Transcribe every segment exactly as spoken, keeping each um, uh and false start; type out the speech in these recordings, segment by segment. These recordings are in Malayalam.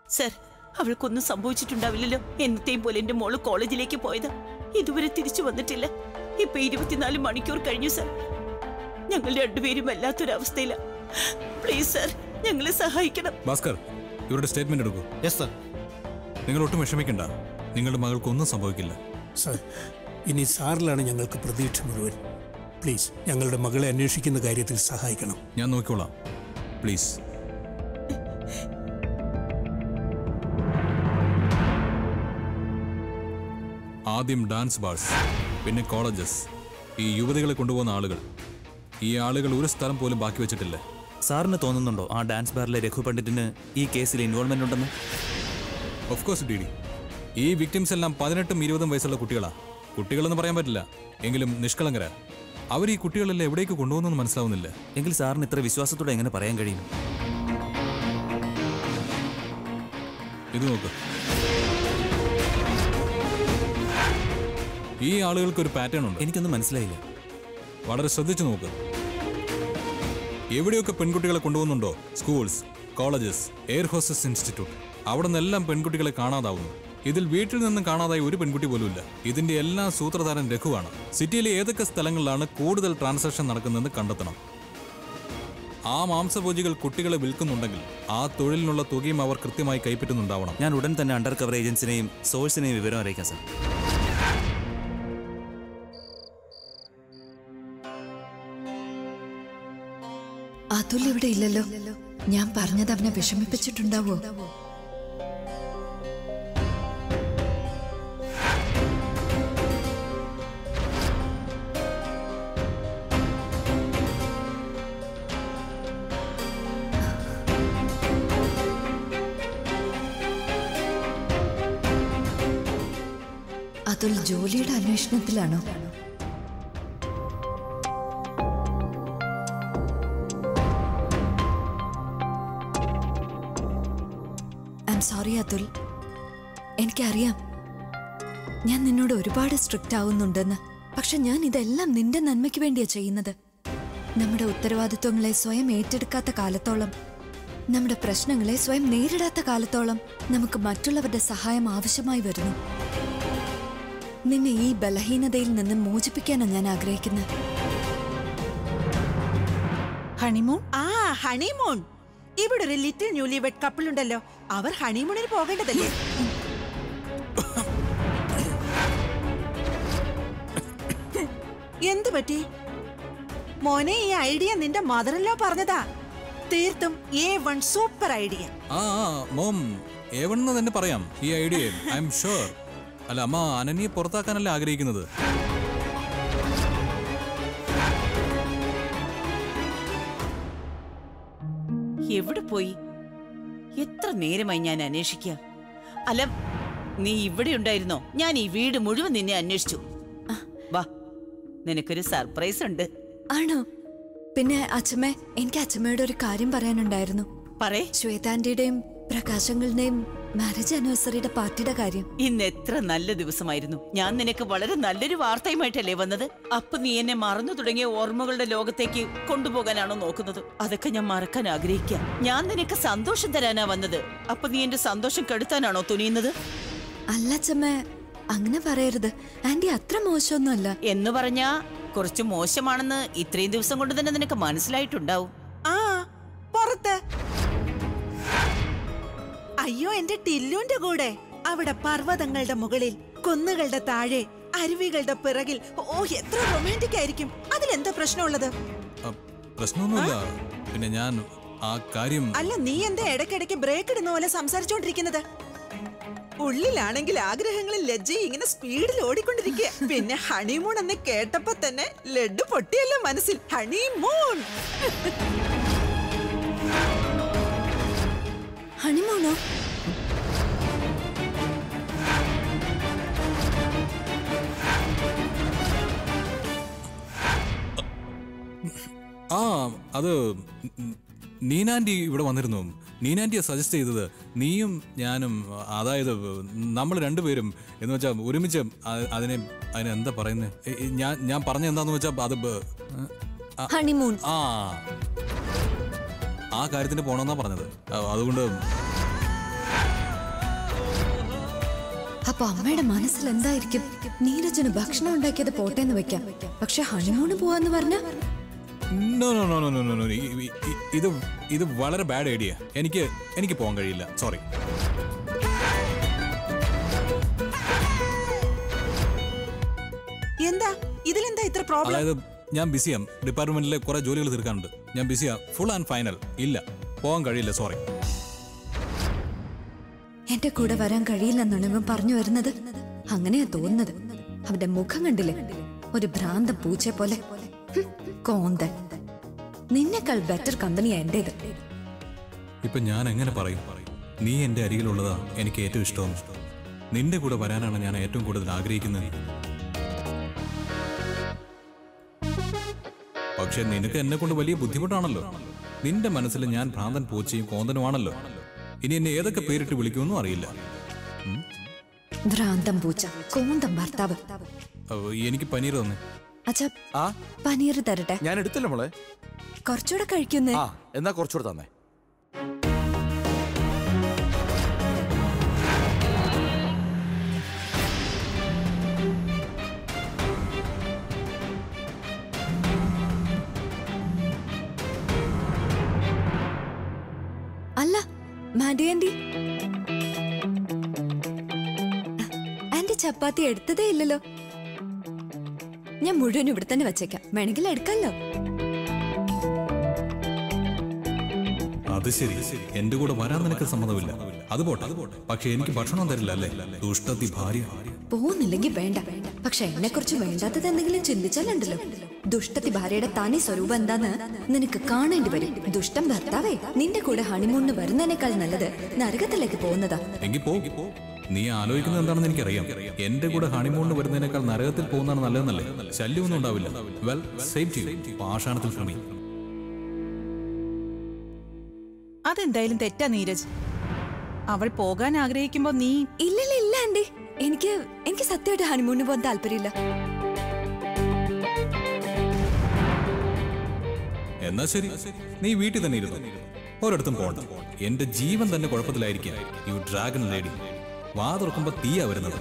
സർ, അവൾക്കൊന്നും സംഭവിച്ചിട്ടുണ്ടാവില്ലല്ലോ. എന്നത്തെയും പോലെ എന്റെ മോള് കോളേജിലേക്ക് പോയതാ. ഇതുവരെ തിരിച്ചു വന്നിട്ടില്ല. ഇപ്പൊ ഇരുപത്തിനാല് മണിക്കൂർ കഴിഞ്ഞു സർ. ഞങ്ങൾ രണ്ടുപേരും വല്ലാത്തൊരവസ്ഥയില. പ്ലീസ് സർ, ഞങ്ങളെ സഹായിക്കണം. ഭാസ്കർ, ഇവരുടെ സ്റ്റേറ്റ്മെന്റ് എടുക്കൂ. Yes sir. നിങ്ങൾ ഒട്ടും വിഷമിക്കണ്ട, നിങ്ങളുടെ മകൾക്കൊന്നും സംഭവിക്കില്ല. സർ, ഇനി സാറിലാണ് ഞങ്ങൾക്ക് പ്രതീക്ഷ മുഴുവൻ. പ്ലീസ് ഞങ്ങളുടെ മകളെ അന്വേഷിക്കുന്ന കാര്യത്തിൽ സഹായിക്കണം. ഞാൻ നോക്കിക്കോളാം. പ്ലീസ്. ആദ്യം ഡാൻസ് ബാർസ്, പിന്നെ കോളേജസ്, ഈ യുവതികളെ കൊണ്ടുപോകുന്ന ആളുകൾ. ഈ ആളുകൾ ഒരു സ്ഥലം പോലും ബാക്കി വെച്ചിട്ടില്ല. സാറിന് തോന്നുന്നുണ്ടോ ആ ഡാൻസ് ബാറിലെ രഘു പണ്ഡിറ്റിന് ഈ കേസിൽ ഇൻവോൾവ്മെന്റ് ഉണ്ടെന്ന്? Of course D D. ഈ വിക്ടിംസ് എല്ലാം പതിനെട്ടും ഇരുപതും വയസ്സുള്ള കുട്ടികളാ. കുട്ടികളെന്ന് പറയാൻ പറ്റില്ല, എങ്കിലും നിഷ്കളങ്കര. അവർ ഈ കുട്ടികളെല്ലാം എവിടേക്ക് കൊണ്ടുപോകുന്നെന്ന് മനസ്സിലാവുന്നില്ല. എങ്കിൽ സാറിന് ഇത്ര വിശ്വാസത്തോടെ എങ്ങനെ പറയാൻ കഴിയും? ഇത് നോക്ക്. ഈ ആളുകൾക്ക് ഒരു പാറ്റേൺ ഉണ്ട്. എനിക്കൊന്നും മനസ്സിലായില്ല. വളരെ ശ്രദ്ധിച്ചു നോക്ക്. എവിടെയൊക്കെ പെൺകുട്ടികളെ കൊണ്ടുപോകുന്നുണ്ടോ, schools, colleges, air hostess institute, അവിടെ നിന്നെല്ലാം പെൺകുട്ടികളെ കാണാതാവുന്നു. ഇതിൽ വീട്ടിൽ നിന്നും കാണാതായ ഒരു പെൺകുട്ടി പോലുമില്ല. ഇതിന്റെ എല്ലാ സൂത്രധാരൻ രഘുവാണ്. സിറ്റിയിലെ ഏതൊക്കെ സ്ഥലങ്ങളിലാണ് കൂടുതൽ ട്രാൻസാക്ഷൻ നടക്കുന്നതെന്ന് കണ്ടെത്തണം. ആ മാംസഭോജികൾ കുട്ടികളെ വിൽക്കുന്നുണ്ടെങ്കിൽ ആ തൊഴിലിനുള്ള തുകയും അവർ കൃത്യമായി കൈപ്പറ്റുന്നുണ്ടാവണം. ഞാൻ ഉടൻ തന്നെ അണ്ടർ കവർ ഏജൻസിനെയും സോഴ്സിനെയും വിവരം അറിയിക്കാം സാർ. അതുൽ ഇവിടെ ഇല്ലല്ലോ. ഞാൻ പറഞ്ഞത് അവനെ വിഷമിപ്പിച്ചിട്ടുണ്ടാവോ? അതുൽ ജോലിയുടെ അന്വേഷണത്തിലാണോ? സോറി അതുൽ, എനിക്കറിയാം ഞാൻ നിന്നോട് ഒരുപാട് സ്ട്രിക്റ്റ് ആവുന്നുണ്ടെന്ന്. പക്ഷെ ഞാൻ ഇതെല്ലാം നിന്റെ നന്മയ്ക്ക് വേണ്ടിയാ ചെയ്യുന്നത്. നമ്മുടെ ഉത്തരവാദിത്വങ്ങളെ സ്വയം ഏറ്റെടുക്കാത്ത കാലത്തോളം, നമ്മുടെ പ്രശ്നങ്ങളെ സ്വയം നേരിടാത്ത കാലത്തോളം നമുക്ക് മറ്റുള്ളവരുടെ സഹായം ആവശ്യമായി വരുന്നു. നിന്നെ ഈ ബലഹീനതയിൽ നിന്ന് മോചിപ്പിക്കാനാണ് ഞാൻ ആഗ്രഹിക്കുന്നത്. ഹണിമൂൺ? ആ ഹണിമൂൺ. ഇവിടെ ഒരു ലിറ്റിൽ ന്യൂലി വെഡ് കപ്പിൾ ഉണ്ടല്ലോ, അവർ ഹണിമൂണിന് പോകേണ്ടതല്ലേ? എന്തു പറ്റി മോനെ? ഈ ഐഡിയ നിന്റെ മദറിലോ പറഞ്ഞതാ. തീർത്തും എ വൺ സൂപ്പർ ഐഡിയ. ആ മോം, എ വൺ എന്ന് തന്നെ പറയാം ഈ ഐഡിയ. I am sure. അല്ല അമ്മ, അനന്യെ പുറത്താക്കാനല്ലേ ആഗ്രഹിക്കുന്നത്? എവിടെ പോയി? എത്ര നേരമായി ഞാൻ അന്വേഷിക്കുക. അല്ല, നീ ഇവിടെ ഉണ്ടായിരുന്നോ? ഞാൻ ഈ വീട് മുഴുവൻ നിന്നെ അന്വേഷിച്ചു. വാ, നിനക്കൊരു സർപ്രൈസ് ഉണ്ട്. ആണോ? പിന്നെ അച്ഛമ്മേ, എനിക്ക് അച്ഛമ്മയോട് ഒരു കാര്യം പറയാനുണ്ടായിരുന്നു. പറയേ. ശ്വേതാന്റിയുടെയും പ്രകാശങ്ങളുടെയും മാരേജ് ആനിവേഴ്സറിയുടെ പാർട്ടിയുടെ കാര്യം. ഇന്ന് എത്ര നല്ല ദിവസമായിരുന്നു. ഞാൻ നിനക്ക് വളരെ നല്ലൊരു വാർത്തയുമായിട്ടല്ലേ വന്നത്. അപ്പൊ നീ എന്നെ മറന്നു തുടങ്ങിയ ഓർമ്മകളുടെ ലോകത്തേക്ക് കൊണ്ടുപോകാനാണോ നോക്കുന്നത്? അതൊക്കെ ഞാൻ മറക്കാൻ ആഗ്രഹിക്കുക. ഞാൻ നിനക്ക് സന്തോഷം തരാനാ വന്നത്. അപ്പൊ നീ എന്റെ സന്തോഷം കെടുത്താനാണോ തുനിയുന്നത്? അല്ല അച്ഛമ്മേ, അങ്ങനെ പറയരുത്. ആന്റി അത്ര മോശമൊന്നുമല്ല. എന്ന് പറഞ്ഞാ കുറച്ച് മോശമാണെന്ന് ഇത്രയും ദിവസം കൊണ്ട് തന്നെ നിനക്ക് മനസ്സിലായിട്ടുണ്ടാവും. ആ പുറത്ത്. അയ്യോ, എന്റെ ടില്ലുന്റെ കൂടെ. അവിടെ പർവ്വതങ്ങളുടെ മുകളിൽ, കുന്നുകളുടെ താഴെ, അരുവികളുടെ പിറകിൽ. ഓ, എത്ര റൊമാൻറ്റിക് ആയിരിക്കും. അതിലെന്താ പ്രശ്നമുള്ളത്? പ്രശ്നമൊന്നുമില്ല. പിന്നെ ഞാൻ ആ കാര്യം. അല്ല, നീ എന്താ ഇടയ്ക്കിടയ്ക്ക് ബ്രേക്ക് ഇടുന്ന പോലെ സംസാരിച്ചോണ്ടിരിക്കുന്നത്? ഉള്ളിലാണെങ്കിൽ ആഗ്രഹങ്ങളിൽ ലജ്ജയും ഇങ്ങനെ സ്പീഡിൽ ഓടിക്കൊണ്ടിരിക്കുക. പിന്നെ ഹണിമൂൺ എന്ന് കേട്ടപ്പോ തന്നെ ലഡ്ഡു പൊട്ടിയല്ലോ മനസ്സിൽ. ഹണിമൂൺ. ഹണിമൂണോ? ആ അത് നീനാൻറ്റി ഇവിടെ വന്നിരുന്നു. നീനാൻറ്റിയെ സജസ്റ്റ് ചെയ്തത് നീയും ഞാനും, അതായത് നമ്മൾ രണ്ടുപേരും എന്ന് വെച്ചാൽ ഒരുമിച്ച് അതിനെ അതിനെ എന്താ പറയുന്നത്, ഞാൻ ഞാൻ പറഞ്ഞ എന്താന്ന് വെച്ചാൽ അത് ഹണിമൂൺ. ആ ആ കാര്യത്തിന് പോണമെന്നാ പറഞ്ഞത്. അതുകൊണ്ട് അപ്പൊ അമ്മയുടെ മനസ്സിൽ എന്തായിരിക്കും? നീരജന് ഭക്ഷണം ഉണ്ടാക്കിയത് പോട്ടേന്ന് വെക്കാം, പക്ഷെ ഹണിമൂണ് പോവാന്ന് പറഞ്ഞ no no no no no no ഇത് ഇത് വളരെ ബാഡ് ഐഡിയ. എനിക്ക് എനിക്ക് പോകാൻ കഴിയില്ല, സോറി. എന്താ ഇതിലെന്താ ഇത്ര പ്രോബ്ലം? അതായത് ഞാൻ ബിസിയാം, ഡിപ്പാർട്ട്മെന്റിലെ കുറെ ജോലികൾ തീർക്കാനുണ്ട്. ഞാൻ ബിസിയാ, ഫുൾ ആൻഡ് ഫൈനൽ. ഇല്ല, പോകാൻ കഴിയില്ല, സോറി. എന്റെ കൂടെ വരാൻ കഴിയില്ലെന്നാണ് ഇവൻ പറഞ്ഞു വരുന്നത്. അങ്ങനെയാ തോന്നുന്നത്. അവന്റെ മുഖം കണ്ടില്ലേ, ഒരു ഭ്രാന്ത പൂച്ച പോലെ. ഹും, കോന്തൻ. നിന്നെക്കാൾ ബെറ്റർ കമ്പനിയാ എന്റേത്. ഇപ്പൊ ഞാൻ എങ്ങനെ പറയും? നീ എന്റെ അരികിലുള്ളതാ എനിക്ക് ഏറ്റവും ഇഷ്ടം. നിന്റെ കൂടെ വരാനാണ് ഞാൻ ഏറ്റവും കൂടുതൽ ആഗ്രഹിക്കുന്നത്. പക്ഷെ നിനക്ക് എന്നെ കൊണ്ട് വലിയ ബുദ്ധിമുട്ടാണല്ലോ. നിന്റെ മനസ്സിൽ ഞാൻ ഭ്രാന്തൻ പൂച്ചയും കോന്തനുമാണല്ലോ. ഇനി എന്നെ ഏതൊക്കെ പേരിട്ട് വിളിക്കുമെന്നും അറിയില്ല. ഭ്രാന്തം പൂച്ച, കോന്തം ഭർത്താവ്. എനിക്ക് പനീർ തന്നെ. അച്ഛാ, പനീർ തരട്ടെ? ഞാൻ എടുത്തില്ല മോളെ. കുറച്ചുകൂടെ കഴിക്കുന്നേ. ആ, എന്നാ കുറച്ചുകൂടെ തന്നെ. അല്ല മാഡി ആന്റി, ആന്റി ചപ്പാത്തി എടുത്തതേ ഇല്ലല്ലോ. ഞാൻ മുഴുവൻ ഇവിടെ തന്നെ വെച്ചേക്കാം, വേണമെങ്കിൽ എടുക്കാമല്ലോ. അത് ശരി, എന്റെ കൂടെ വരാൻ നിനക്ക് സമ്മതമില്ല. അത് പോട്ടെ, പക്ഷെ എനിക്ക് ഭക്ഷണം തരില്ല അല്ലേ? ദുഷ്ടത്തി ഭാര്യ. പോകുന്നില്ലെങ്കിൽ വേണ്ട, പക്ഷെ എന്നെ കുറിച്ച് വേണ്ടാത്തത് എന്തെങ്കിലും ചിന്തിച്ചാലുണ്ടല്ലോ. ദുഷ്ടത്തി ഭാര്യയുടെ തനി സ്വരൂപം എന്താന്ന് നിനക്ക് കാണേണ്ടി വരും. ദുഷ്ടം ഭർത്താവേ, നിന്റെ കൂടെ ഹണിമൂണിന് വരുന്നതിനേക്കാൾ നല്ലത് നരകത്തിലേക്ക് പോകുന്നതാ. എങ്കിൽ പോ. നീ ആലോചിക്കുന്നത് എന്താണെന്ന് എനിക്കറിയാം. എന്റെ കൂടെ ഹണിമൂണിന് വരുന്നതിനേക്കാൾ നരകത്തിൽ പോകുന്നതാണ് നല്ലതെന്നല്ലേ? ശല്യമൊന്നും ഉണ്ടാവില്ല. വെൽ, സേവ് ചെയ്യൂ. പാഷാണത്തിൽ ശ്രമി. അതെന്തായാലും തെറ്റാ നീരജ്. അവൾ പോകാൻ ആഗ്രഹിക്കുമ്പോ നീ ഇല്ലല്ല ഇല്ല ആന്റി, എനിക്ക് എനിക്ക് സത്യമായിട്ട് ഹണിമൂണിന് പോകാൻ താല്പര്യമില്ല. എന്നാ ശരി, നീ വീട്ടിൽ തന്നെ ഇരുന്നു, ഒരിടത്തും പോകണ്ട. എന്റെ ജീവൻ തന്നെ കുഴപ്പത്തിലായിരിക്കാം. U dragon lady. വാ തുറക്കുമ്പോ തീയാ വരുന്നത്.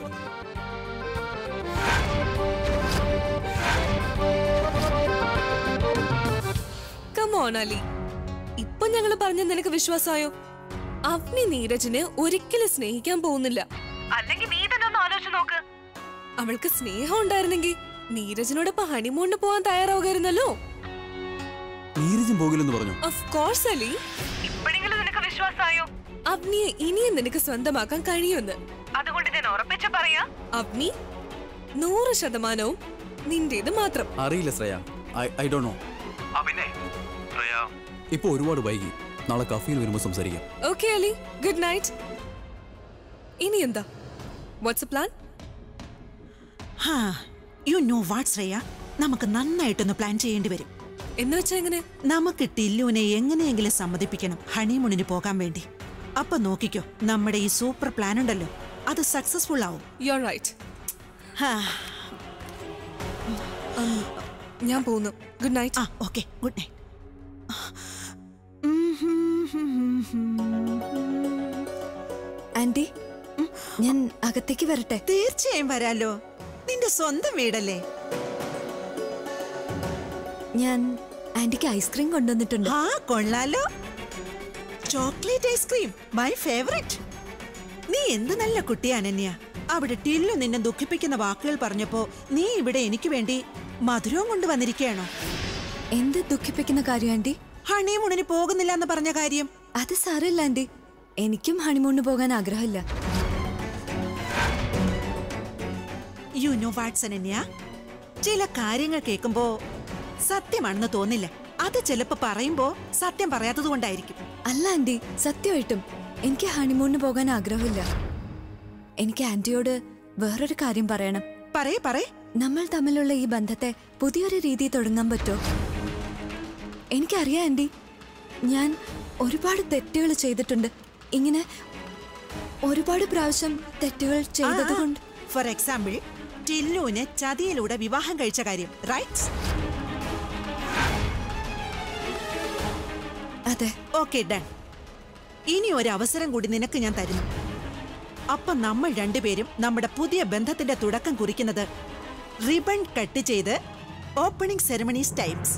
കം ഓൺ അലി, ഇപ്പൊ ഞങ്ങള് പറഞ്ഞ നിനക്ക് വിശ്വാസമായോ? അവനി നീരജിനെ ഒരിക്കലും സ്നേഹിക്കാൻ പോകുന്നില്ല. അല്ലെങ്കിൽ നീ തന്നെ ഒന്ന് ആലോചിച്ച് നോക്ക്. അവൾക്ക് സ്നേഹം ഉണ്ടായിരുന്നെങ്കിൽ നീരജിനോടൊപ്പം ഹണിമൂണിന് പോവാൻ തയ്യാറാവുകയായിരുന്നല്ലോ. നീരജും പോകില്ലെന്ന് പറഞ്ഞു. Of course Ali. ഇപ്പോഴെങ്കിലും നിനക്ക് വിശ്വാസമായോ അവനിയെ ഇനിയും നിനക്ക് സ്വന്തമാക്കാൻ കഴിയുമെന്ന്? അതുകൊണ്ട് ഞാൻ ഉറപ്പിച്ച പറയാ, അവനി നൂറ് ശതമാനവും നിന്റേത് മാത്രം. അറിയില്ല ശ്രേയ, ഐ ഡോണ്ട് നോ. ഇപ്പൊ ഒരുപാട് വൈകി, നാളെ കഫയിൽ വരുമ്പോ സംസാരിക്കാം. Okay Ali, good night. ഇനി എന്താ, വാട്ട്സ് എ പ്ലാൻ? ഹാ, യു നോ വാട്ട് ശ്രേയ, നമുക്ക് നന്നായിട്ടൊന്ന് പ്ലാൻ ചെയ്യേണ്ടി വരും. എന്ന് വെച്ചാ എങ്ങനെ? നമുക്ക് ടില്ലുവിനെ എങ്ങനെയെങ്കിലും സമ്മതിപ്പിക്കണം ഹണിമൂണിന് പോകാൻ വേണ്ടി. അപ്പൊ നോക്കിക്കോ, നമ്മുടെ ഈ സൂപ്പർ പ്ലാൻ ഉണ്ടല്ലോ, അത് സക്സസ്ഫുൾ ആവും. You are right. ഞാൻ പോകുന്നു. Good night. ആ, ഓക്കെ, ഗുഡ് നൈറ്റ്. ആന്റി, ഞാൻ അകത്തേക്ക് വരട്ടെ? തീർച്ചയായും വരാലോ, നിന്റെ സ്വന്തം വീടല്ലേ. ഞാൻ ആന്റിക്ക് ഐസ്ക്രീം കൊണ്ടുവന്നിട്ടുണ്ട്. ആ, കൊള്ളാലോ. Chocolate ice cream, my favourite. നീ എന്ത് നല്ല കുട്ടിയാണ് അനന്യ. അവിടെ ടില്ലു നിന്നെ ദുഃഖിപ്പിക്കുന്ന വാക്കുകൾ പറഞ്ഞപ്പോ നീ ഇവിടെ എനിക്ക് വേണ്ടി മധുരവും കൊണ്ടുവന്നിരിക്കുകയാണോ? എന്ത് ദുഃഖിപ്പിക്കുന്ന കാര്യം ആന്റി? ഹണിമൂണിന് പോകുന്നില്ല എന്ന് പറഞ്ഞ കാര്യം. അത് സാരമില്ല ആന്റി, എനിക്കും ഹണിമൂണിന് പോകാൻ ആഗ്രഹമില്ല. യു നോ വാട്ട്സ് അനന്യ, ചില കാര്യങ്ങൾ കേൾക്കുമ്പോ സത്യമാണെന്ന് തോന്നില്ല. അത് ചിലപ്പോ പറയുമ്പോ സത്യം പറയാത്തത് കൊണ്ടായിരിക്കും. അല്ല ആന്റി, സത്യമായിട്ടും എനിക്ക് ഹണിമൂണിന് പോകാൻ ആഗ്രഹമില്ല. എനിക്ക് ആന്റിയോട് വേറൊരു കാര്യം പറയണം. പറയേ പറയേ. നമ്മൾ തമ്മിലുള്ള ഈ ബന്ധത്തെ പുതിയൊരു രീതി തുടങ്ങാൻ പറ്റുമോ? എനിക്കറിയാം ആന്റി, ഞാൻ ഒരുപാട് തെറ്റുകൾ ചെയ്തിട്ടുണ്ട്. ഇങ്ങനെ ഒരുപാട് പ്രാവശ്യം തെറ്റുകൾ ചെയ്തത് കൊണ്ട്. ഫോർ എക്സാമ്പിൾ, ടില്ലുവിനെ ചതിയിലൂടെ വിവാഹം കഴിച്ച കാര്യം, റൈറ്റ്? അതെ. Okay, done. ഇനി ഒരു അവസരം കൂടി നിനക്ക് ഞാൻ തരുന്നു. അപ്പൊ നമ്മൾ രണ്ടുപേരും നമ്മുടെ പുതിയ ബന്ധത്തിന്റെ തുടക്കം കുറിക്കുന്നത് റിബൺ കട്ട് ചെയ്ത് opening ceremonies times.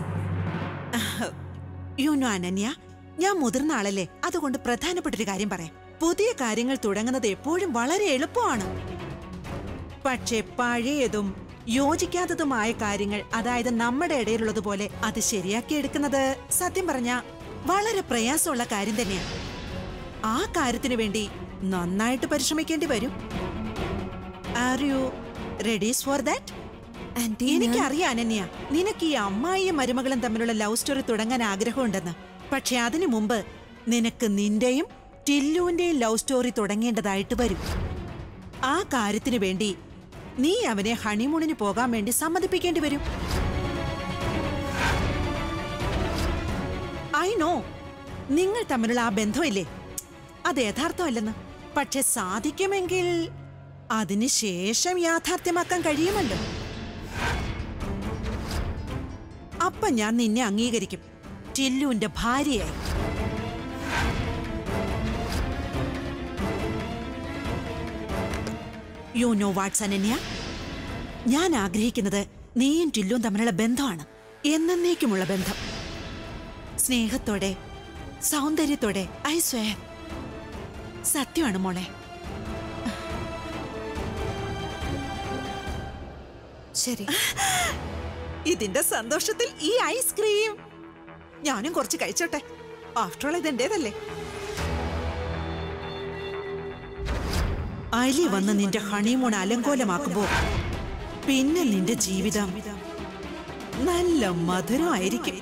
You know Ananya, ഞാൻ മുതിർന്ന ആളല്ലേ, അതുകൊണ്ട് പ്രധാനപ്പെട്ടൊരു കാര്യം പറയാം. പുതിയ കാര്യങ്ങൾ തുടങ്ങുന്നത് എപ്പോഴും വളരെ എളുപ്പമാണ്. പക്ഷേ പഴയതും യോജിക്കാത്തതുമായ കാര്യങ്ങൾ, അതായത് നമ്മുടെ ഇടയിലുള്ളതുപോലെ അത് ശരിയാക്കിയെടുക്കുന്നത് സത്യം പറഞ്ഞ വളരെ പ്രയാസമുള്ള കാര്യം തന്നെയാണ്. ആ കാര്യത്തിനു വേണ്ടി നന്നായിട്ട് പരിശ്രമിക്കേണ്ടി വരും. Are you ready for that? എനിക്കറിയാം അനന്യ, നിനക്ക് ഈ അമ്മായിയും മരുമകളും തമ്മിലുള്ള ലവ് സ്റ്റോറി തുടങ്ങാൻ ആഗ്രഹമുണ്ടെന്ന്. പക്ഷെ അതിനു മുമ്പ് നിനക്ക് നിന്റെയും ടില്ലുവിന്റെയും ലവ് സ്റ്റോറി തുടങ്ങേണ്ടതായിട്ട് വരും. ആ കാര്യത്തിനു വേണ്ടി നീ അവനെ ഹണിമൂണിന് പോകാൻ വേണ്ടി സമ്മതിപ്പിക്കേണ്ടി വരും. ഐ നോ, നിങ്ങൾ തമ്മിലുള്ള ആ ബന്ധമില്ലേ, അത് യഥാർത്ഥമല്ലെന്ന്. പക്ഷെ സാധിക്കുമെങ്കിൽ അതിനുശേഷം യാഥാർത്ഥ്യമാക്കാൻ കഴിയുമല്ലോ. അപ്പൊ ഞാൻ നിന്നെ അംഗീകരിക്കും, ടില്ലുവിന്റെ ഭാര്യയായി. യു നോ വാട്ട്സ് അനന്യ, ഞാൻ ആഗ്രഹിക്കുന്നത് നീയും ടില്ലുവും തമ്മിലുള്ള ബന്ധമാണ്. എന്നേക്കുമുള്ള ബന്ധം. സ്നേഹത്തോടെ, സൗന്ദര്യത്തോടെ. ഐ സ്വയം സത്യമാണ് മോളെ. ശരി. ഇതിന്റെ സന്തോഷത്തിൽ ഈ ഐസ്ക്രീം ഞാനും കുറച്ച് കഴിച്ചോട്ടെ. ആഫ്റ്റർ ഓൾ ഇതെന്റേതല്ലേ. അലി വന്ന് നിന്റെ ഹണിമൂൺ അലങ്കോലമാക്കുമ്പോ പിന്നെ നിന്റെ ജീവിതം നല്ല മധുരമായിരിക്കും.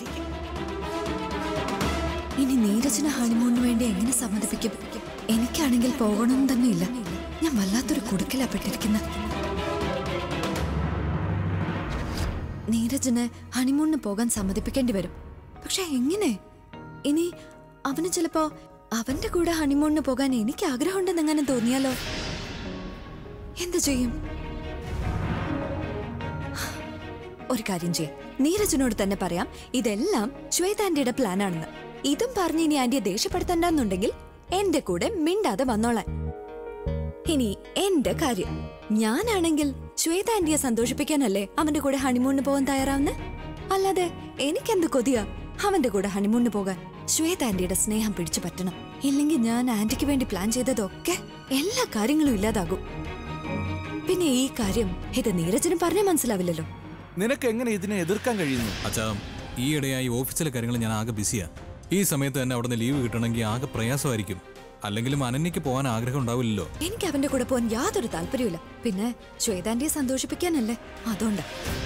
ഇനി നീരജിനെ ഹണിമൂണിന് വേണ്ടി എങ്ങനെ സമ്മതിപ്പിക്കും? എനിക്കാണെങ്കിൽ പോകണമെന്ന് തന്നെ ഇല്ല. ഞാൻ വല്ലാത്തൊരു കുടുക്കലാ പെട്ടിരിക്കുന്നത്. നീരജിന് ഹണിമൂണിന് പോകാൻ സമ്മതിപ്പിക്കേണ്ടി വരും. പക്ഷെ എങ്ങനെ? ഇനി അവന് ചിലപ്പോ അവന്റെ കൂടെ ഹണിമൂണിന് പോകാൻ എനിക്ക് ആഗ്രഹമുണ്ടെന്ന് എങ്ങനെ തോന്നിയാലോ? എന്തു ചെയ്യും? ഒരു കാര്യം ചെയ്യാം, നീരജിനോട് തന്നെ പറയാം ഇതെല്ലാം ശ്വേത ആന്റിയുടെ പ്ലാൻ ആണെന്ന്. ഇതും പറഞ്ഞ് ഇനി ആന്റിയെ ദേഷ്യപ്പെടുത്തണ്ടെന്നുണ്ടെങ്കിൽ എന്റെ കൂടെ മിണ്ടാതെ വന്നോളാൻ. ഇനി എന്റെ കാര്യം, ഞാനാണെങ്കിൽ ശ്വേത ആന്റിയെ സന്തോഷിപ്പിക്കാനല്ലേ അവന്റെ കൂടെ ഹണിമൂണിന് പോകാൻ തയ്യാറാവുന്നേ. അല്ലാതെ എനിക്കെന്ത് കൊതിയാ അവന്റെ കൂടെ ഹണിമൂണിന് പോകാൻ. ശ്വേത ആന്റിയുടെ സ്നേഹം പിടിച്ചു പറ്റണം. ഇല്ലെങ്കിൽ ഞാൻ ആന്റിക്ക് വേണ്ടി പ്ലാൻ ചെയ്തതൊക്കെ എല്ലാ കാര്യങ്ങളും ഇല്ലാതാകും. പിന്നെ ഈ കാര്യം ഇത് നീരജിന് പറഞ്ഞാൽ മനസ്സിലാവില്ലല്ലോ. നിനക്ക് എങ്ങനെ ഇതിനെ എതിർക്കാൻ കഴിയുന്നു? അച്ഛാ, ഈയിടെയായി ഓഫീസിലെ കാര്യങ്ങൾ ഞാൻ ആകെ ബിസിയാ. ഈ സമയത്ത് തന്നെ അവിടുന്ന് ലീവ് കിട്ടണമെങ്കിൽ ആകെ പ്രയാസമായിരിക്കും. അല്ലെങ്കിലും അനന്യക്ക് പോകാൻ ആഗ്രഹം ഉണ്ടാവില്ലല്ലോ. എനിക്ക് അവന്റെ കൂടെ പോകാൻ യാതൊരു താല്പര്യമില്ല. പിന്നെ ശ്വേതാന്റിയെ സന്തോഷിപ്പിക്കാനല്ലേ, അതുകൊണ്ട്.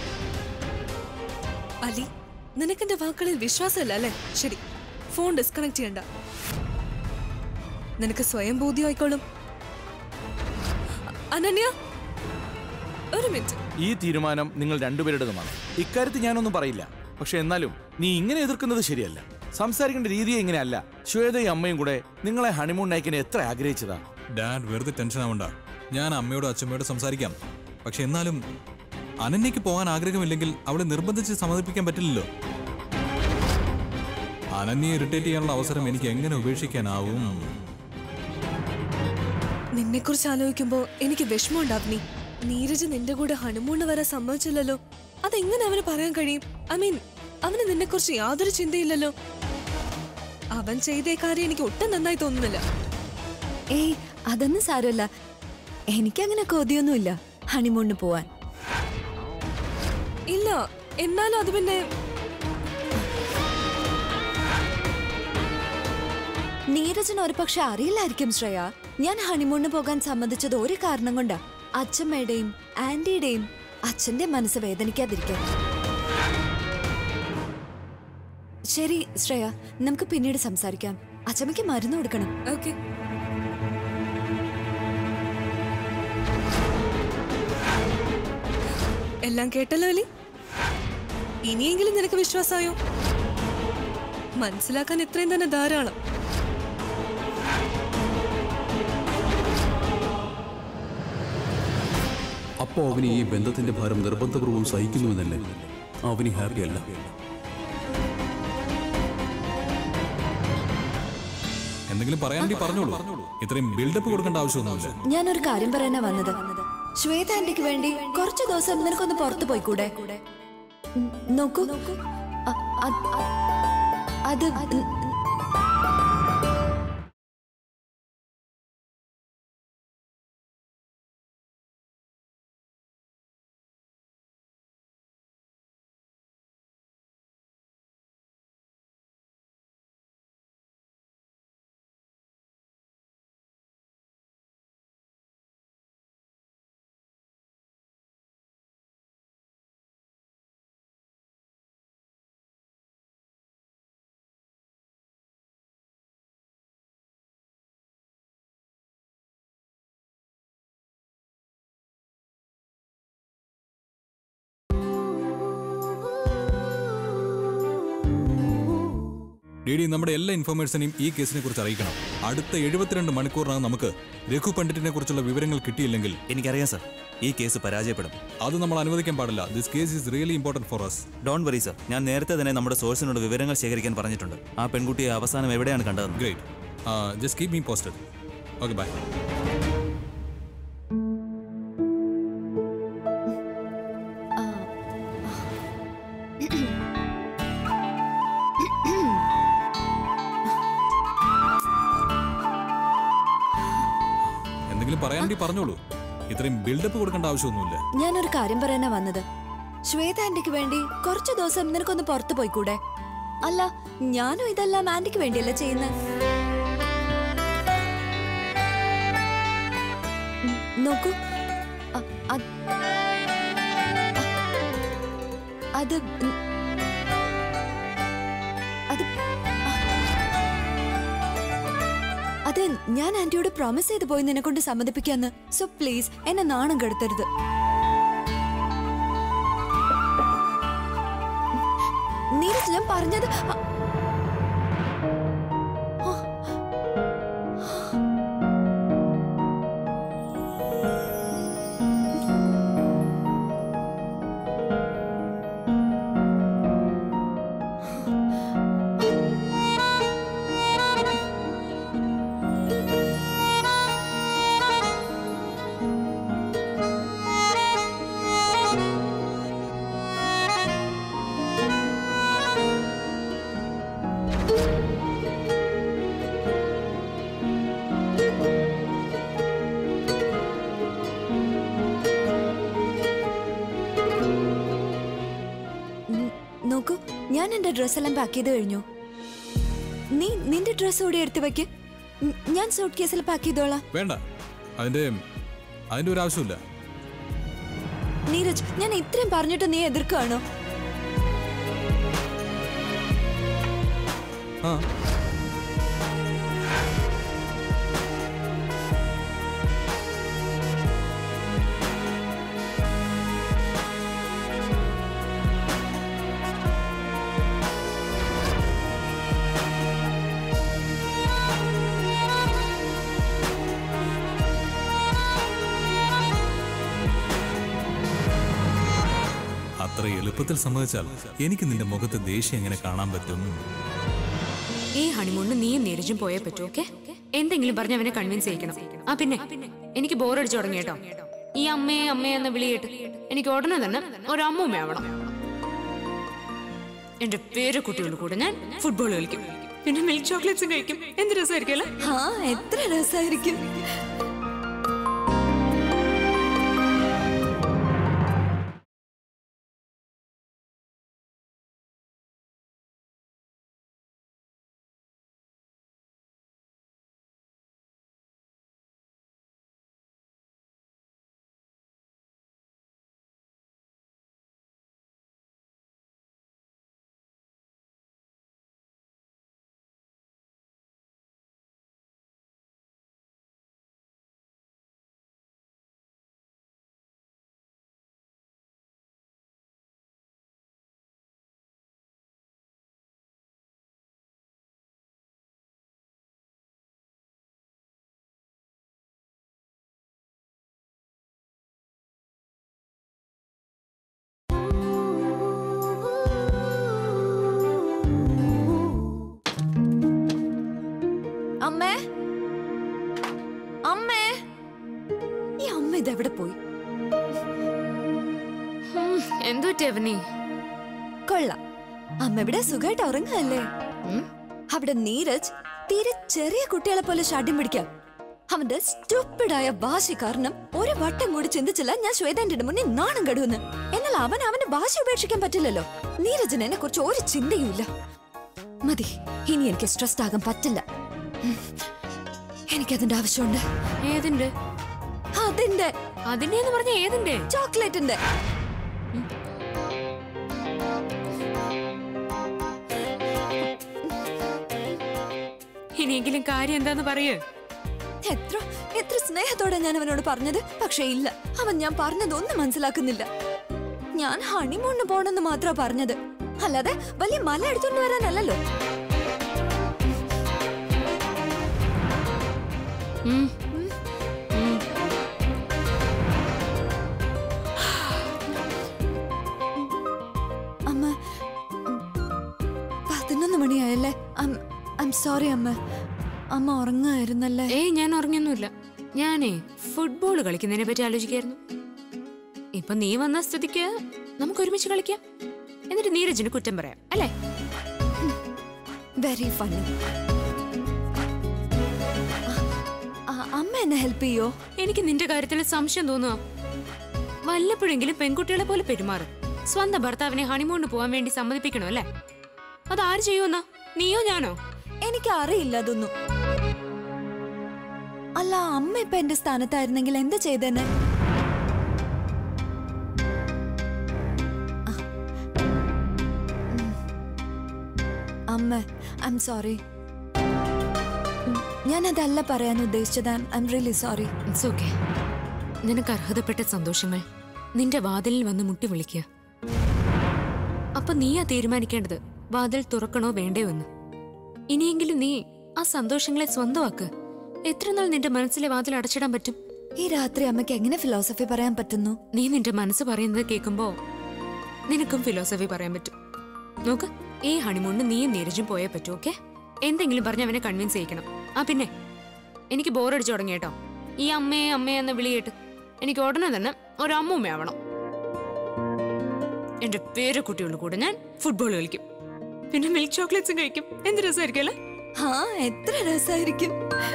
അലി, നിനക്കെന്റെ വാക്കുകളിൽ വിശ്വാസമല്ല അല്ലേ? ശരി, ഫോൺ ഡിസ്കണക്ട് ചെയ്യണ്ട. നിനക്ക് സ്വയം ബോധ്യമായിക്കോളും. അനന്യ, ഒരു മിനിറ്റ്. ഈ തീരുമാനം നിങ്ങൾ രണ്ടുപേരുടേതുമാണ്. ഇക്കാര്യത്തിൽ ഞാനൊന്നും പറയില്ല. പക്ഷെ എന്നാലും നീ ഇങ്ങനെ എതിർക്കുന്നത് ശരിയല്ല. സംസാരിക്കേണ്ട രീതിയെ ഇങ്ങനെയല്ല. ശ്വേതയും അമ്മയും കൂടെ നിങ്ങളെ ഹണിമൂൺ നയിക്കാൻ എത്ര ആഗ്രഹിച്ചതാ. ഡാഡ്, വെറുതെ ടെൻഷൻ ആവണ്ട. ഞാൻ അമ്മയോടും അച്ഛമ്മയോടും സംസാരിക്കാം. പക്ഷെ എന്നാലും അനന്യക്ക് പോകാൻ ആഗ്രഹമില്ലെങ്കിൽ അവളെ നിർബന്ധിച്ച് സമ്മതിപ്പിക്കാൻ പറ്റില്ലല്ലോ. അനന്യയെ ഇറിറ്റേറ്റ് ചെയ്യാനുള്ള അവസരം എനിക്ക് എങ്ങനെ ഉപേക്ഷിക്കാനാവും? നിന്നെ കുറിച്ച് ആലോചിക്കുമ്പോ എനിക്ക് വിഷമമുണ്ടാവും. നീരജ് നിന്റെ കൂടെ ഹണിമൂണ് വരെ സമ്മതിച്ചില്ലല്ലോ. അതെങ്ങനെ അവന് പറയാൻ കഴിയും? ഐ മീൻ, അവന് നിന്നെ കുറിച്ച് യാതൊരു ചിന്തയില്ലല്ലോ. അവൻ ചെയ്തേ കാര്യം എനിക്ക് ഒട്ടും നന്നായി തോന്നുന്നില്ല. ഏയ്, അതൊന്നും സാരമില്ല. എനിക്കങ്ങനെ കൊതിയൊന്നുമില്ല ഹണിമൂണിന് പോവാൻ. ഇല്ല, എന്നാലും അത് പിന്നെ നീരജിന് ഒരു പക്ഷെ അറിയില്ലായിരിക്കും ശ്രേയ. ഞാൻ ഹണിമൂണിന് പോകാൻ സമ്മതിച്ചത് ഒരു കാരണം കൊണ്ടാ. അച്ഛമ്മയുടെയും ആന്റിയുടെയും അച്ഛന്റെ മനസ്സ് വേദനിക്കാതിരിക്കാൻ. ശരി ശ്രേയ, നമുക്ക് പിന്നീട് സംസാരിക്കാം. അച്ഛമ്മയ്ക്ക് മരുന്ന് കൊടുക്കണം. ഓക്കെ. എല്ലാം കേട്ടല്ലോ അലി. ഇനിയെങ്കിലും നിനക്ക് വിശ്വാസമായോ? മനസ്സിലാക്കാൻ ഇത്രയും തന്നെ ധാരാളം. അപ്പോ അവന് ഈ ബന്ധത്തിന്റെ ഭാരം നിർബന്ധപൂർവ്വം സഹിക്കുന്നുവെന്നല്ലേ? അവന് ഹാപ്പിയല്ല. എന്തെങ്കിലും പറയാണ്ടി പറഞ്ഞോളൂ. ഇത്രയും ബിൽഡപ്പ് കൊടുക്കേണ്ട ആവശ്യമൊന്നുമില്ല. ഞാനൊരു കാര്യം പറയാനാ വന്നത്. ശ്വേത ആന്റിക്ക് വേണ്ടി കുറച്ചു ദിവസം നിനക്കൊന്ന് പുറത്തു പോയിക്കൂടെ? ഉം, നോക്കൂ അ- അത് അത് ഡി ഡി നമ്മുടെ എല്ലാ ഇൻഫോർമേഷനെയും ഈ കേസിനെ കുറിച്ച് അറിയിക്കണം. അടുത്ത എഴുപത്തിരണ്ട് മണിക്കൂറിനകം നമുക്ക് രഘു പണ്ഡിറ്റിനെ കുറിച്ചുള്ള വിവരങ്ങൾ കിട്ടിയില്ലെങ്കിൽ എനിക്കറിയാം സർ, ഈ കേസ് പരാജയപ്പെടും. അത് നമ്മൾ അനുവദിക്കാൻ പാടില്ല. This case is really important for us. Don't worry sir, ഞാൻ നേരത്തെ തന്നെ നമ്മുടെ സോഴ്സിനോട് വിവരങ്ങൾ ശേഖരിക്കാൻ പറഞ്ഞിട്ടുണ്ട്. ആ പെൺകുട്ടിയെ അവസാനം എവിടെയാണ് കണ്ടത്? Great. Just keep me posted. Okay, bye. എന്തെങ്കിലും പറയാണ്ടി പറഞ്ഞോളൂ. ഇത്രയും ബിൽഡപ്പ് കൊടുക്കേണ്ട ആവശ്യമൊന്നുമില്ല. ഞാനൊരു കാര്യം പറയാനാ വന്നത്. ശ്വേത ആന്റിക്ക് വേണ്ടി കുറച്ചു ദിവസം നിനക്കൊന്ന് പുറത്തു പോയിക്കൂടെ? അല്ല, ഞാനും ഇതെല്ലാം ആന്റിക്ക് വേണ്ടിയല്ല ചെയ്യുന്നത്. ഉം, നോക്കൂ അ- അത് അത് ഉം, അത് അത് ഞാൻ ആന്റിയോട് പ്രോമിസ് ചെയ്ത് പോയി നിന്നെ കൊണ്ട് സമ്മതിപ്പിക്കാന്ന്. സോ പ്ലീസ് എന്നെ നാണം കെടുത്തരുത്. നീരജ്, ഞാൻ പറഞ്ഞത് അ- നോക്കൂ, ഞാൻ എന്റെ ഡ്രസ് എല്ലാം പാക്ക് ചെയ്ത് കഴിഞ്ഞു. നീ നിന്റെ ഡ്രസ് കൂടി എടുത്തു വെക്ക്. ഉം, ഞാൻ സൂട്ട് കേസിൽ പാക്ക് ചെയ്തോളാം. വേണ്ട, അതിന്റെ അതിന്റെ ഒരു ആവശ്യമില്ല. നീരജ്, ഞാൻ ഇത്രയും പറഞ്ഞിട്ട് നീ എതിർക്കുകയാണോ? ആ അത്ര എളുപ്പത്തിൽ സമ്മതിച്ചാൽ എനിക്ക് നിന്റെ മുഖത്ത് ദേഷ്യം എങ്ങനെ കാണാൻ പറ്റും? ഈ ഹണിമൂണിന് നീയും നീരജും പോയേ പറ്റൂ. ഓക്കെ, എന്തെങ്കിലും പറഞ്ഞ് അവനെ കൺവിൻസ് ചെയ്യിക്കണം. ആ പിന്നെ എനിക്ക് ബോറടിച്ചു തുടങ്ങി കേട്ടോ. ഈ അമ്മയെ അമ്മയെ എന്ന വിളിയിട്ട് എനിക്ക് ഉടനെ തന്നെ ഒരമ്മൂമ്മയാവണം. എന്റെ പേര് കുട്ടികളുടെ കൂടെ ഞാൻ ഫുട്ബോൾ കളിക്കും, പിന്നെ മിൽക്ക് ചോക്ലേറ്റ്സും കഴിക്കും. എന്ത് രസമായിരിക്കും അല്ലേ? ആ, എത്ര രസമായിരിക്കും. അമ്മ ഇതെവിടെ പോയി? എന്തോ ടെവനി കൊള്ളാം, അമ്മ ഇവിടെ സുഖമായിട്ട് ഉറങ്ങല്ലേ? അവിടെ നീരജ് തീരെ ചെറിയ കുട്ടികളെ പോലെ ഷാഠ്യം പിടിക്കാം. അവന്റെ സ്റ്റുപ്പിഡായ ഭാഷ കാരണം ഒരു വട്ടം കൂടി ചിന്തിച്ചില്ല ഞാൻ ശ്വേതാന്റെ മുന്നിൽ നാണം കെടുവെന്ന്. എന്നാൽ അവൻ അവന്റെ ഭാഷ ഉപേക്ഷിക്കാൻ പറ്റില്ലല്ലോ. നീരജിന് എന്നെ കുറിച്ച് ഒരു ചിന്തയുമില്ല. മതി, ഇനി എനിക്ക് സ്ട്രെസ്ഡ് ആകാൻ പറ്റില്ല. എനിക്കതിന്റെ ആവശ്യമുണ്ട്. ഏതിന്റെ? അതിന്റെ അതിന്റെ എന്ന് പറഞ്ഞ ഏതിന്റെ? ചോക്ലേറ്റിന്റെ. ഇനിയെങ്കിലും കാര്യം എന്താന്ന് പറയൂ. എത്ര എത്ര സ്നേഹത്തോടെ ഞാൻ അവനോട് പറഞ്ഞത്, പക്ഷേ ഇല്ല, അവൻ ഞാൻ പറഞ്ഞതൊന്നും മനസ്സിലാക്കുന്നില്ല. ഞാൻ ഹണിമൂണിന് പോണെന്ന് മാത്രമാ പറഞ്ഞത്, അല്ലാതെ വലിയ മല എടുത്തോണ്ട് വരാനല്ലല്ലോ. അമ്മ, പതിനൊന്ന് മണിയായല്ലേ? സോറി അമ്മ, അമ്മ ഉറങ്ങായിരുന്നല്ലേ? ഏയ്, ഞാൻ ഉറങ്ങിയൊന്നുമില്ല. ഞാനേ ഫുട്ബോൾ കളിക്കുന്നതിനെ പറ്റി ആലോചിക്കായിരുന്നു. ഇപ്പൊ നീ വന്ന സ്ഥിതിക്ക് നമുക്ക് ഒരുമിച്ച് കളിക്കാം. എന്നിട്ട് നീരജിന് കുറ്റം പറയാം, അല്ലേ? Very funny. അമ്മ എന്നെ ഹെൽപ്പ് ചെയ്യോ? എനിക്ക് നിന്റെ കാര്യത്തിൽ സംശയം തോന്നുക. വല്ലപ്പോഴെങ്കിലും പെൺകുട്ടികളെ പോലെ പെരുമാറും. സ്വന്തം ഭർത്താവിനെ ഹണിമൂണിന് പോവാൻ വേണ്ടി സമ്മതിപ്പിക്കണോ, അല്ലേ? അതാര് ചെയ്യുമെന്നാ? നീയോ ഞാനോ? എനിക്ക് അറിയില്ല അതൊന്നും. അല്ല, അമ്മ ഇപ്പൊ എന്റെ സ്ഥാനത്തായിരുന്നെങ്കിൽ എന്ത് ചെയ്തേനെ? അമ്മ, ഐ എം സോറി. ഞാനതല്ല പറയാൻ ഉദ്ദേശിച്ചത്. I'm really sorry. It's okay. നിനക്ക് അർഹതപ്പെട്ട സന്തോഷങ്ങൾ നിന്റെ വാതിലിൽ വന്ന് മുട്ടി വിളിക്കുക. അപ്പൊ നീയാ തീരുമാനിക്കേണ്ടത് വാതിൽ തുറക്കണോ വേണ്ടയോ എന്ന്. ഇനിയെങ്കിലും നീ ആ സന്തോഷങ്ങളെ സ്വന്തമാക്ക്. എത്ര നാൾ നിന്റെ മനസ്സിലെ വാതിൽ അടച്ചിടാൻ പറ്റും? ഈ രാത്രി അമ്മയ്ക്ക് എങ്ങനെ ഫിലോസഫി പറയാൻ പറ്റുന്നു? നീ നിന്റെ മനസ്സ് പറയുന്നത് കേൾക്കുമ്പോ നിനക്കും ഫിലോസഫി പറയാൻ പറ്റും. നോക്ക്, ഈ ഹണിമൂണിന് നീയും നീരജും പോയേ പറ്റൂ, ഓക്കെ? എന്തെങ്കിലും പറഞ്ഞ് അവനെ കൺവിൻസ് ചെയ്യിക്കണം. ആ പിന്നെ, എനിക്ക് ബോറടിച്ചു തുടങ്ങി കേട്ടോ ഈ അമ്മയെ അമ്മയെ എന്ന വിളി കേട്ട്. എനിക്ക് ഉടനെ തന്നെ ഒരു അമ്മൂമ്മയാവണം. എന്റെ പേര് കുട്ടികളുടെ കൂടെ ഞാൻ ഫുട്ബോൾ കളിക്കും, പിന്നെ മിൽക്ക് ചോക്ലേറ്റ്സും കഴിക്കും. എന്ത് രസമായിരിക്കും അല്ലേ? ആ, എത്ര രസമായിരിക്കും.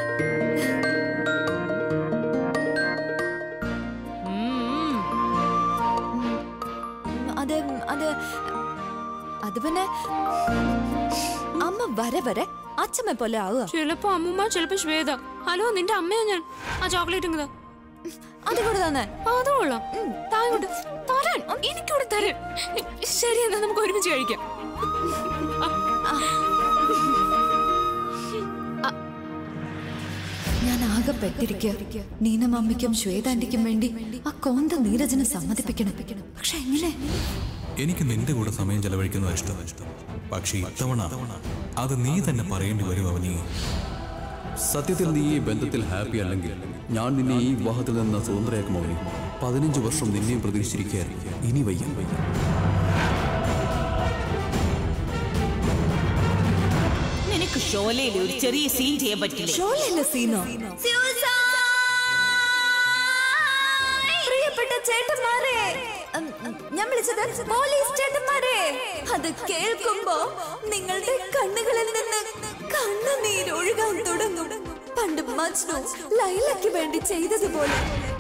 അത് അത് അത് പിന്നെ അമ്മ വരെ വരെ അച്ഛമ്മ പോലെ ആവുക. ചിലപ്പോ അമ്മൂമ്മ, ചിലപ്പോ ശ്വേത. ഹലോ, നിന്റെ അമ്മയോ ഞാൻ? ആ ചോക്ലേറ്റ് ഇങ്ങതാ. അത് കൂടെ തന്നെ. അത് കൊള്ളാം. താഴോട്ട് തരാൻ, എനിക്കൂടെ തരാൻ. ശരി, എന്നാ നമുക്ക് ഒരുമിച്ച് കഴിക്കാം. ഞാൻ ആകെ പെട്ടിരിക്കുക. നീനമമ്മയ്ക്കും ശ്വേതാന്റിക്കും വേണ്ടി ആ കോന്ത നീരജിനെ സമ്മതിപ്പിക്കണം. പക്ഷെ എങ്ങനെ? എനിക്ക് നിന്റെ കൂടെ സമയം ചെലവഴിക്കുന്നത് ഇഷ്ടം. പക്ഷേ ഇത്തവണ അത് നീ തന്നെ പറയേണ്ടി വരും അവനീ. സത്യത്തിൽ നീ ഈ ബന്ധത്തിൽ ഹാപ്പി അല്ലെങ്കിൽ ഞാൻ നിന്നെ ഈ വിവാഹത്തിൽ നിന്ന് സ്വതന്ത്രയാക്കുമോ? പതിനഞ്ച് വർഷം നിന്നെയും പ്രതീക്ഷിച്ചിരിക്കുകയായിരിക്കും. ഇനി വയ്യ വയ്യ നിനക്ക് ഷോലയിൽ ഒരു ചെറിയ സീൻ ചെയ്യാൻ പറ്റില്ല. ഷോലയിലെ സീനോ? പ്രിയപ്പെട്ട ചേട്ടന്മാരെ, ഞാൻ വിളിച്ചത് പോലീസ് ചേട്ടന്മാരെ. അത് കേൾക്കുമ്പോ നിങ്ങളുടെ കണ്ണുകളിൽ നിന്ന് കണ്ണുനീരൊഴുകാൻ തുടങ്ങും. പണ്ട് മജ്നു ലൈലയ്ക്ക് വേണ്ടി ചെയ്തതുപോലെ.